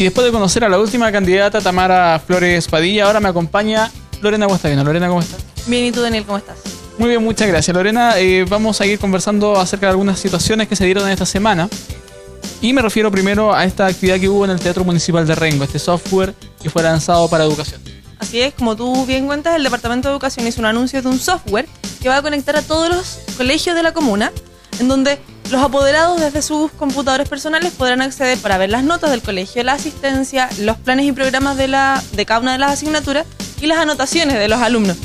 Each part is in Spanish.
Y después de conocer a la última candidata, Tamara Flores Padilla, ahora me acompaña Lorena Guastavino. Lorena, ¿cómo estás? Bien, ¿y tú, Daniel, cómo estás? Muy bien, muchas gracias, Lorena. Vamos a ir conversando acerca de algunas situaciones que se dieron en esta semana. Y me refiero primero a esta actividad que hubo en el Teatro Municipal de Rengo, este software que fue lanzado para educación. Así es, como tú bien cuentas, el Departamento de Educación hizo un anuncio de un software que va a conectar a todos los colegios de la comuna, en donde los apoderados desde sus computadores personales podrán acceder para ver las notas del colegio, la asistencia, los planes y programas de cada una de las asignaturas y las anotaciones de los alumnos.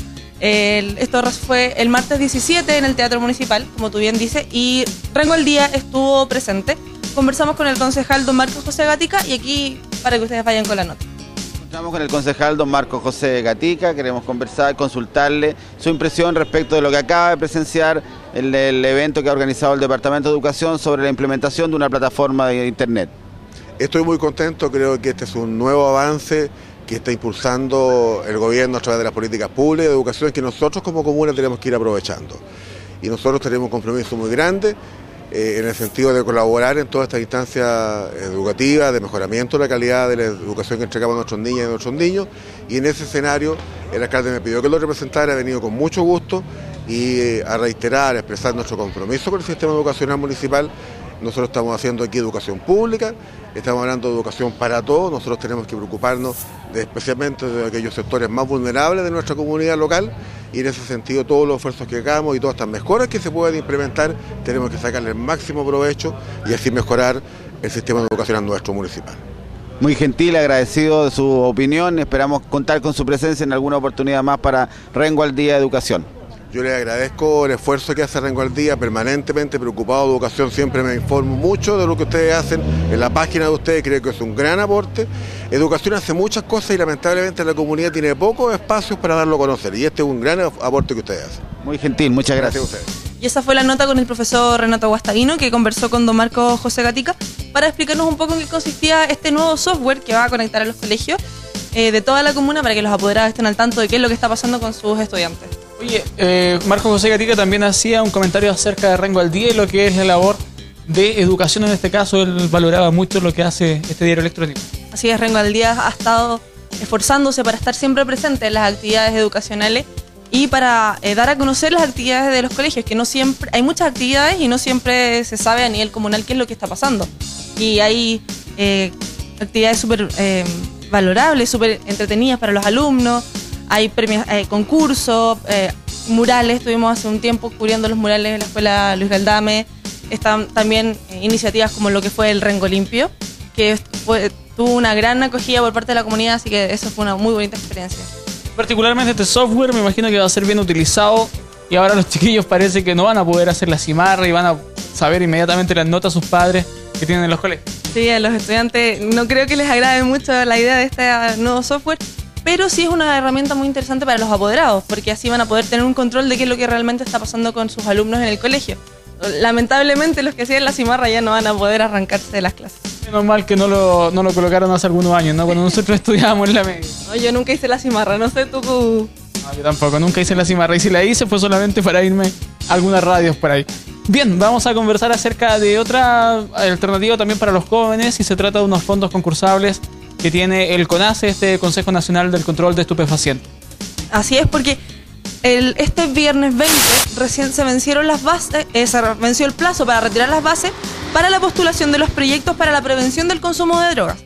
Esto fue el martes 17 en el Teatro Municipal, como tú bien dices, y Rengo al Día estuvo presente. Conversamos con el concejal don Marcos José Gatica y aquí para que ustedes vayan con la nota. Estamos con el concejal don Marcos José Gatica, queremos conversar, consultarle su impresión respecto de lo que acaba de presenciar el evento que ha organizado el Departamento de Educación sobre la implementación de una plataforma de Internet. Estoy muy contento, creo que este es un nuevo avance que está impulsando el gobierno a través de las políticas públicas de educación que nosotros como comuna tenemos que ir aprovechando. Y nosotros tenemos un compromiso muy grande en el sentido de colaborar en todas estas instancias educativas, de mejoramiento de la calidad de la educación que entregamos a nuestros niñas y nuestros niños. Y en ese escenario el alcalde me pidió que lo representara, he venido con mucho gusto y a reiterar, a expresar nuestro compromiso con el sistema educacional municipal. Nosotros estamos haciendo aquí educación pública, estamos hablando de educación para todos, nosotros tenemos que preocuparnos especialmente de aquellos sectores más vulnerables de nuestra comunidad local y en ese sentido todos los esfuerzos que hagamos y todas estas mejoras que se pueden implementar tenemos que sacarle el máximo provecho y así mejorar el sistema educacional nuestro municipal. Muy gentil, agradecido de su opinión, esperamos contar con su presencia en alguna oportunidad más para Rengo al Día de Educación. Yo les agradezco el esfuerzo que hace Rengo al Día, permanentemente preocupado de educación, siempre me informo mucho de lo que ustedes hacen en la página de ustedes, creo que es un gran aporte. Educación hace muchas cosas y lamentablemente la comunidad tiene pocos espacios para darlo a conocer y este es un gran aporte que ustedes hacen. Muy gentil, muchas gracias. A ustedes. Y esa fue la nota con el profesor Renato Guastavino, que conversó con don Marcos José Gatica para explicarnos un poco en qué consistía este nuevo software que va a conectar a los colegios de toda la comuna para que los apoderados estén al tanto de qué es lo que está pasando con sus estudiantes. Oye, Marcos José Gatica también hacía un comentario acerca de Rengo al Día y lo que es la labor de educación en este caso. Él valoraba mucho lo que hace este diario electrónico. Así es, Rengo al Día ha estado esforzándose para estar siempre presente en las actividades educacionales y para dar a conocer las actividades de los colegios, que no siempre hay muchas actividades y no siempre se sabe a nivel comunal qué es lo que está pasando. Y hay actividades súper valorables, súper entretenidas para los alumnos. Hay premios, concursos, murales. Estuvimos hace un tiempo cubriendo los murales en la escuela Luis Galdame. Están también iniciativas como lo que fue el Rengo Limpio, que tuvo una gran acogida por parte de la comunidad, así que eso fue una muy bonita experiencia. Particularmente este software me imagino que va a ser bien utilizado y ahora los chiquillos parece que no van a poder hacer la cimarra y van a saber inmediatamente las notas sus padres que tienen en los colegios. Sí, a los estudiantes no creo que les agrade mucho la idea de este nuevo software, pero sí es una herramienta muy interesante para los apoderados, porque así van a poder tener un control de qué es lo que realmente está pasando con sus alumnos en el colegio. Lamentablemente los que hacían la cimarra ya no van a poder arrancarse de las clases. Menos mal que no lo colocaron hace algunos años, ¿no? Cuando nosotros estudiábamos en la media. No, yo nunca hice la cimarra, no sé tú. No, yo tampoco, nunca hice la cimarra y si la hice fue solamente para irme a algunas radios por ahí. Bien, vamos a conversar acerca de otra alternativa también para los jóvenes y se trata de unos fondos concursables que tiene el CONACE, este Consejo Nacional del Control de Estupefacientes. Así es, porque este viernes 20 recién se vencieron las bases, se venció el plazo para retirar las bases para la postulación de los proyectos para la prevención del consumo de drogas.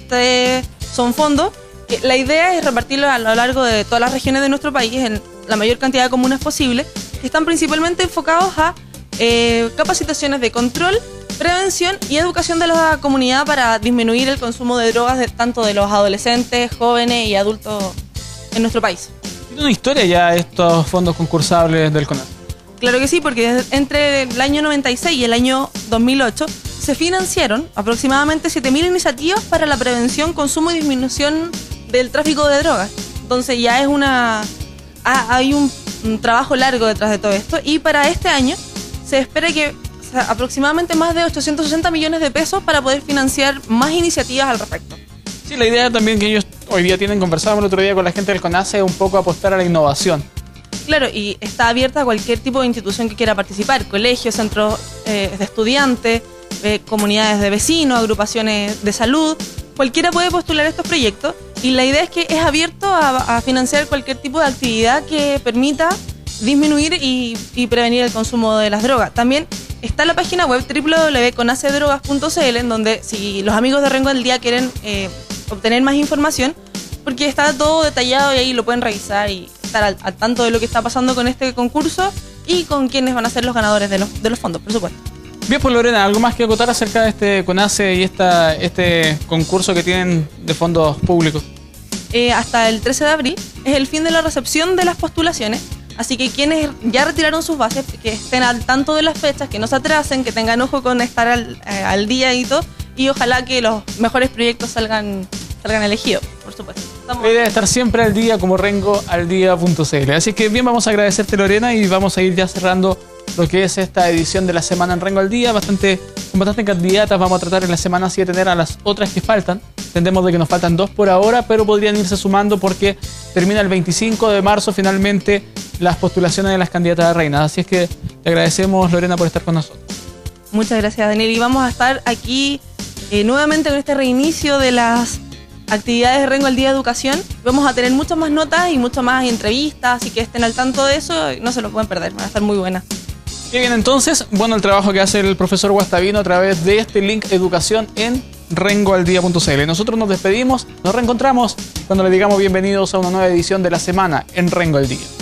Son fondos que la idea es repartirlos a lo largo de todas las regiones de nuestro país en la mayor cantidad de comunas posible, que están principalmente enfocados a capacitaciones de control, prevención y educación de la comunidad para disminuir el consumo de drogas tanto de los adolescentes, jóvenes y adultos en nuestro país. ¿Tiene una historia ya estos fondos concursables del CONACE? Claro que sí, porque entre el año 96 y el año 2008 se financiaron aproximadamente 7.000 iniciativas para la prevención, consumo y disminución del tráfico de drogas. Entonces ya es hay un trabajo largo detrás de todo esto y para este año se espera que aproximadamente más de 860 millones de pesos para poder financiar más iniciativas al respecto. Sí, la idea también que ellos hoy día tienen, conversábamos el otro día con la gente del CONACE, es un poco apostar a la innovación. Claro, y está abierta a cualquier tipo de institución que quiera participar, colegios, centros de estudiantes, comunidades de vecinos, agrupaciones de salud, cualquiera puede postular estos proyectos y la idea es que es abierto a financiar cualquier tipo de actividad que permita disminuir y prevenir el consumo de las drogas. También está la página web www.conacedrogas.cl, en donde si los amigos de Rengo al Día quieren obtener más información, porque está todo detallado y ahí lo pueden revisar y estar al tanto de lo que está pasando con este concurso y con quiénes van a ser los ganadores de los fondos, por supuesto. Bien, pues Lorena, ¿algo más que acotar acerca de este CONACE y este concurso que tienen de fondos públicos? Hasta el 13 de abril es el fin de la recepción de las postulaciones, así que quienes ya retiraron sus bases, que estén al tanto de las fechas, que no se atrasen, que tengan ojo con estar al día y todo, y ojalá que los mejores proyectos salgan elegidos, por supuesto. La idea es estar siempre al día como rengoaldía.cl. Así que bien, vamos a agradecerte, Lorena, y vamos a ir ya cerrando lo que es esta edición de la semana en Rengo al Día. Con bastante candidatas vamos a tratar en la semana así de tener a las otras que faltan. Entendemos de que nos faltan 2 por ahora, pero podrían irse sumando porque termina el 25 de marzo finalmente las postulaciones de las candidatas a reinas. Así es que te agradecemos, Lorena, por estar con nosotros. Muchas gracias, Daniel. Y vamos a estar aquí nuevamente con este reinicio de las actividades de Rengo al Día de Educación. Vamos a tener muchas más notas y muchas más entrevistas, así que estén al tanto de eso, no se lo pueden perder, van a estar muy buenas. Qué bien, entonces, bueno, el trabajo que hace el profesor Guastavino a través de este link educación en rengoaldía.cl. Nosotros nos despedimos, nos reencontramos cuando le digamos bienvenidos a una nueva edición de la semana en Rengo al Día.